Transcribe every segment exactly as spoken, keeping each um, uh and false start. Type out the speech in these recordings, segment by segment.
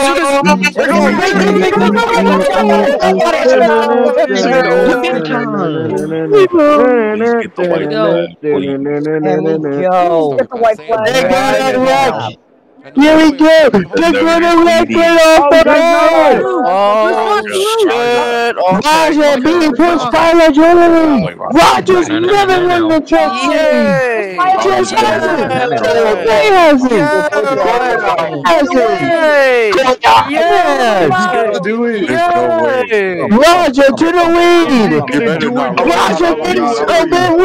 Here we go! They're gonna win it off the board! Oh, shit! Roger being pushed by Legitimately! Roger's never won the trophy! Just has it! They has it! Has it! Yes! Do it. Roger to the lead! Roger thinks a bit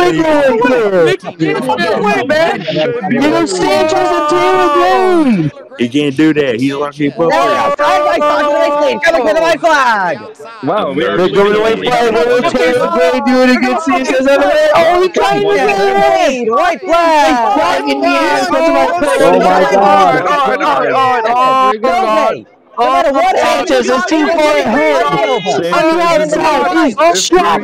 winner! Give him Sanchez and Taylor Gray! He can't do that. He's lucky. Flag flag! Come for the white flag! Wow, They're going to the white flag. They're Taylor Gray doing against Sanchez. Oh, he tried to get it! White flag! Oh my god! No matter what Sanchez is too far ahead. On the outside, he's a shot.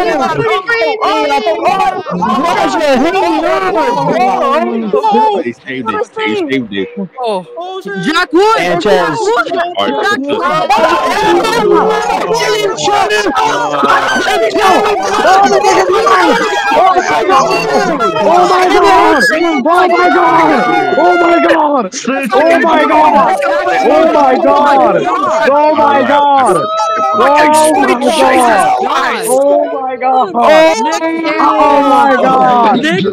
Roger hanging over. He saved it. He saved it. Oh, Jack Wood. Sanchez. Oh my god! Oh my god! Oh my god! Oh my god! Oh my god! Oh my god! Oh my god! Oh my god! Oh my god! Nick,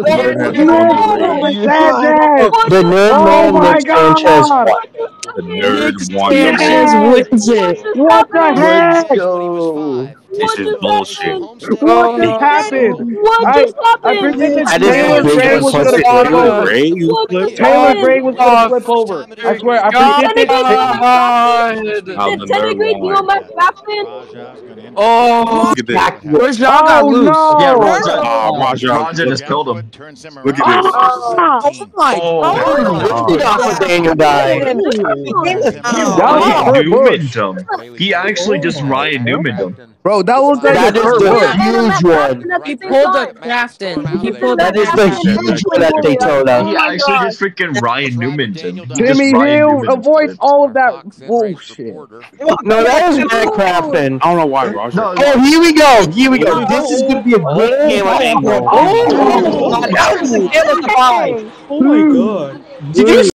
The nerd man Nick Sanchez. The nerd won. Sanchez wins it. What the heck? This is bullshit. What just happened? What just I happened? predicted I just Taylor think Gray it was was gonna fall Taylor over. Gray, you flipped. Taylor Gray was gonna flip over. I swear, I predicted it. How the Did Taylor nerd Gray won. go back captain? Oh, Look at this. where's y'all got Oh loose? no! Yeah, Roger. Oh, Roger. Roger just killed him. Look at this. Oh my Oh, Daniel died. That was Newman him. He actually just Ryan Newman him. Bro, that looks like That a is Kurt the Busch. huge one. He pulled a Crafton. He pulled That is the huge one at He Daytona. actually just freaking Ryan Newman him. He just Timmy Ryan Hill Newman avoids him. all of that bullshit. No, that is Matt Crafton. I don't know why, Roger. No, Oh, here we go. Here we go. This is going to be a great game. Oh my god! Did you